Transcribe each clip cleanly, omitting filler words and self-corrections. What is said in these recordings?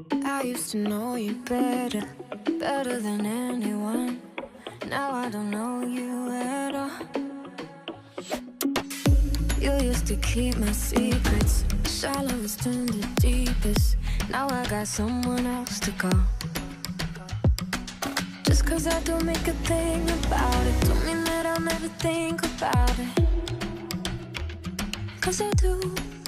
I used to know you better, better than anyone. Now I don't know you at all. You used to keep my secrets, shallowest turned the deepest. Now I got someone else to call. Just cause I don't make a thing about it don't mean that I'll never think about it. Cause I do.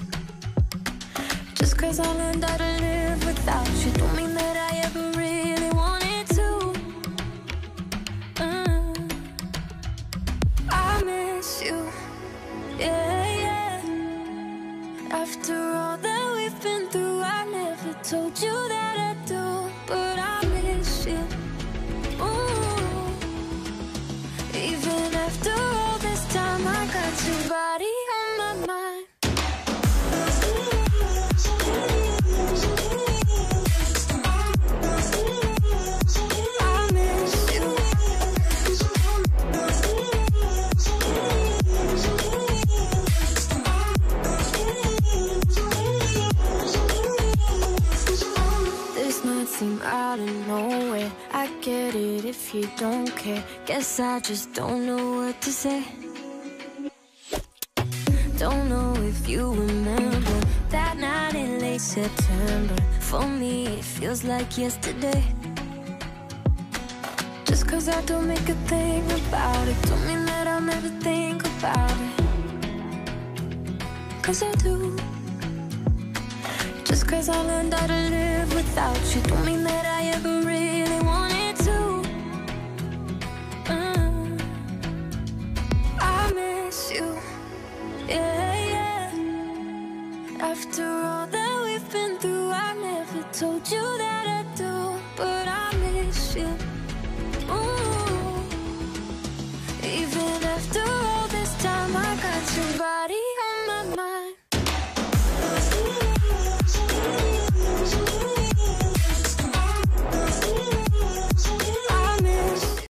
Just cause I learned how to live without you don't mean that I ever really wanted to. I miss you, yeah, yeah. After all that we've been through, I never told you that I do, but I miss you. Ooh. Even after all this time, I got your body on my mind. Seem out of nowhere. I get it if you don't care. Guess I just don't know what to say. Don't know if you remember that night in late September. For me it feels like yesterday. Just cause I don't make a thing about it don't mean that I'll never think about it. Cause I do. Just cause I learned how to live without you don't mean that I ever really wanted to. I miss you, yeah, yeah. After all that we've been through, I never told you that I do,